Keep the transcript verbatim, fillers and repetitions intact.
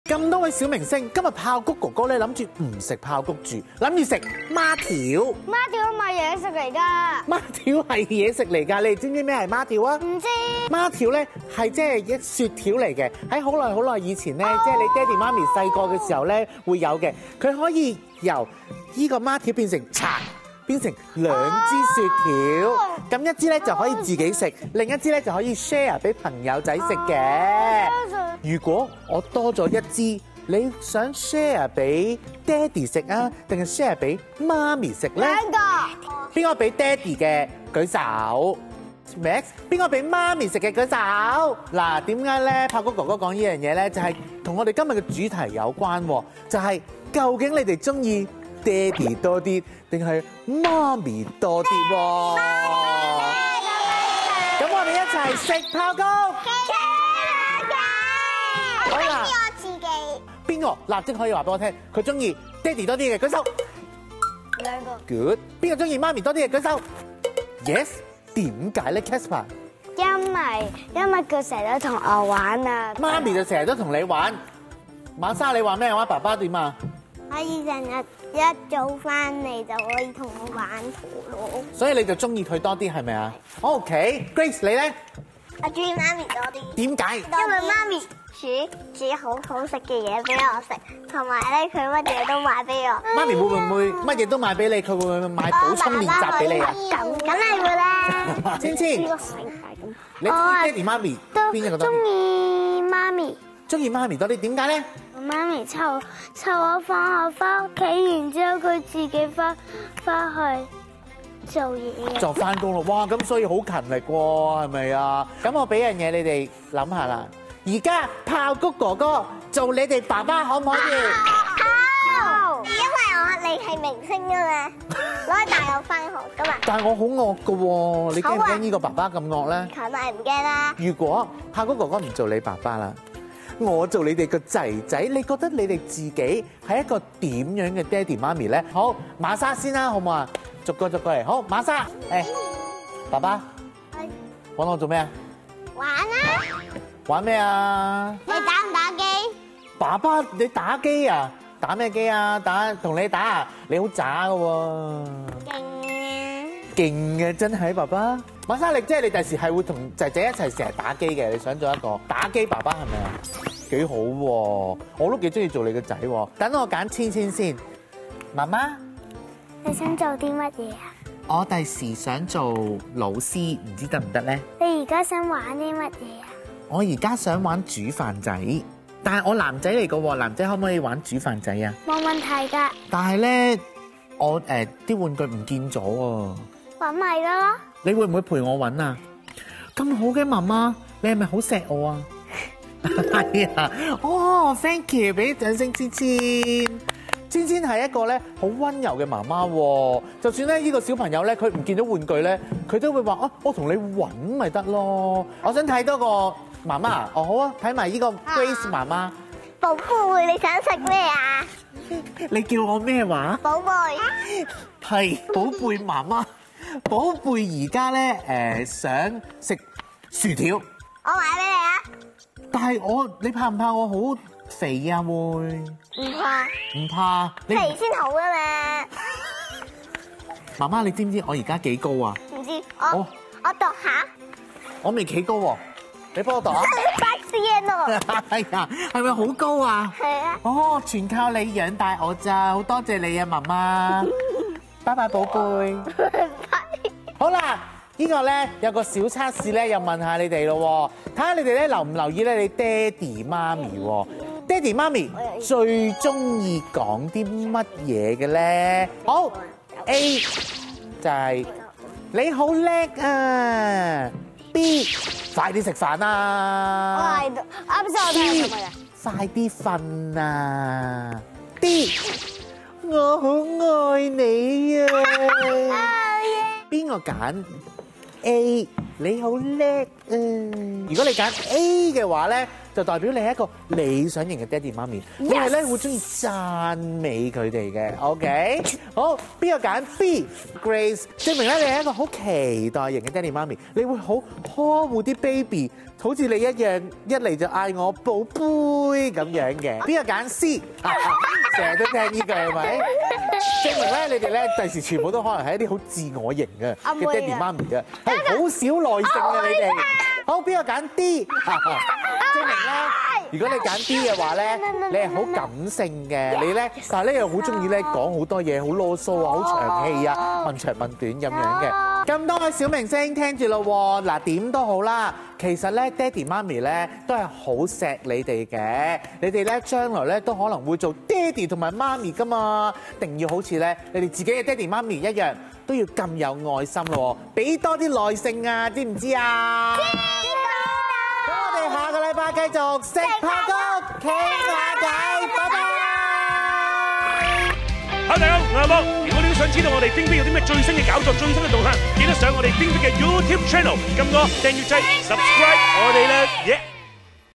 咁多位小明星，今日炮谷哥哥咧諗住唔食炮谷住，諗住食孖條。 孖條唔係嘢食嚟㗎。 孖條係嘢食嚟㗎，你哋知唔知咩係孖條啊？ 唔知。 孖條咧係即係一雪條嚟嘅，喺好耐好耐以前咧，即係你爹哋媽咪細個嘅時候咧會有嘅。佢可以由依個孖條變成柴，變成兩支雪條，咁一支咧就可以自己食，另一支咧就可以 share 俾朋友仔食嘅。如果我多咗一支，你想 share 俾爹哋食啊，定係 share 俾媽咪食咧？ 兩個。 邊個俾爹哋嘅舉手 ？Max， 邊個俾媽咪食嘅舉手？嗱，點解咧？炮谷哥哥講呢樣嘢咧，就係同我哋今日嘅主題有關喎，就係究竟你哋中意爹哋多啲定係媽咪多啲喎？咁我哋一齊食炮谷。好啦， 我自己。 邊個立即可以話俾我聽，佢中意爹哋多啲嘅舉手。 兩個。 Good。邊個中意媽咪多啲嘅舉手。Yes。點解咧 ，Casper？ 因為因為佢成日都同我玩啊。 媽咪就成日都同你玩。馬莎，你話咩話？爸爸點啊？ 可以成日一早翻嚟就可以同我玩陀螺。 所以你就中意佢多啲係咪啊 ？OK，Grace 你咧？ 我中意媽咪多啲。 點解？ 因為媽咪煮煮好好食嘅嘢俾我食，同埋咧佢乜嘢都買俾我。 媽咪會唔會乜嘢都買俾你？佢會唔會買補充練習俾你啊？ 咁梗係會啦。 千千， 呢個世界咁。 你中意爹哋媽咪邊一個多啲？ 中意媽咪。 中意媽咪多啲，點解咧？ 媽咪湊湊我放學翻屋企，然之後佢自己翻翻去做嘢。 就翻工咯，哇！咁所以好勤力喎，係咪啊？咁我俾樣嘢你哋諗下啦。而家炮谷哥哥做你哋爸爸可唔可以？ 好，因為我你係明星㗎嘛，攞去帶我翻學㗎嘛。 但係我好惡㗎喎，你驚唔驚呢個爸爸咁惡咧？ 梗係唔驚啦。 如果炮谷哥哥唔做你爸爸啦，我做你哋個仔仔，你覺得你哋自己係一個點樣嘅爹哋媽咪咧？好，馬莎先啦，好唔好啊？逐個逐個嚟。好，馬莎，誒，爸爸，揾我做咩啊？ 玩啦！ 玩咩啊？ 你打唔打機？ 爸爸，你打機啊？打咩機啊？打同你打啊？你好渣㗎喎！ 勁啊！ 勁嘅真係爸爸。馬莎，你即係你第時係會同仔仔一齊成日打機嘅，你想做一個打機爸爸係咪啊？幾好喎！我都幾中意做你個仔喎。等我揀千千先。媽媽， 你想做啲乜嘢啊？ 我第時想做老師，唔知得唔得咧？ 你而家想玩啲乜嘢啊？ 我而家想玩煮飯仔，但係我男仔嚟嘅喎，男仔可唔可以玩煮飯仔啊？ 冇問題㗎， 但係咧，我誒啲玩具唔見咗喎。 揾咪咯。 你會唔會陪我揾啊？咁好嘅媽媽，你係咪好錫我啊？係啊，哦 ，thank you，俾啲掌聲千千。千千係一個咧好温柔嘅媽媽喎，就算咧呢個小朋友咧佢唔見到玩具咧，佢都會話啊，我同你揾咪得咯。我想睇多個媽媽，哦好啊，睇埋呢個 Grace 媽媽。 寶貝，你想食咩啊？ 你叫我咩話？ 寶貝。 係寶貝媽媽。寶貝而家咧誒想食薯條， 我買俾你啊！ 但係我你怕唔怕我好肥啊？會唔怕， 唔怕？你肥先好啊嘛！ 媽媽，你知唔知我而家幾高啊？ 唔知我哦我度下， 我未企高喎，你幫我度啊！ 百 cm 咯， 係啊，係咪好高啊？ 係啊！ 哦，全靠你養大我咋，好多謝你啊，媽媽！拜拜，寶貝。好啦，呢個咧有個小測試咧，又問下你哋咯，睇下你哋咧留唔留意咧，你爹哋媽咪喎，爹哋媽咪最中意講啲乜嘢嘅咧？好 ，A 就係你好叻啊 ，B 快啲食飯我啊係啱先我睇到乜嘢？ 快啲瞓啊 ，D 我好愛你啊！邊個揀 A？你好叻啊！如果你揀 A 嘅話咧， 就代表你係一個理想型嘅爹哋媽咪，你係咧會中意讚美佢哋嘅。OK， 好，邊個揀 B？Grace 證明咧你係一個好期待型嘅爹哋媽咪，你會好呵護啲 baby， 好似你一樣，一嚟就嗌我寶貝咁樣嘅。邊個揀 C？ 成日都聽呢句係咪？證明咧你哋咧第時全部都可能係一啲好自我型嘅嘅爹哋媽咪嘅，係好少耐性嘅你哋。好，邊個揀 D？ 證明咧，如果你揀 D 嘅話咧，你係好感性嘅，你咧，但係咧又好中意咧講好多嘢，好囉嗦啊，好長氣啊，問長問短咁樣嘅。咁多位小明星聽住咯喎，嗱點都好啦，其實咧爹哋媽咪咧都係好錫你哋嘅，你哋咧將來咧都可能會做爹哋同埋媽咪噶嘛，一定要好似咧你哋自己嘅爹哋媽咪一樣，都要咁有愛心咯，俾多啲耐性啊，知唔知啊？咁我哋下個禮拜繼續食爆谷傾下偈，拜拜。 Hello， 大家好，我係阿波。如果你都想知道我哋冰冰有啲咩最新嘅搞作、最新嘅動向，記得上我哋冰冰嘅 YouTube channel，撳個訂閱掣 ，subscribe 我哋啦，耶！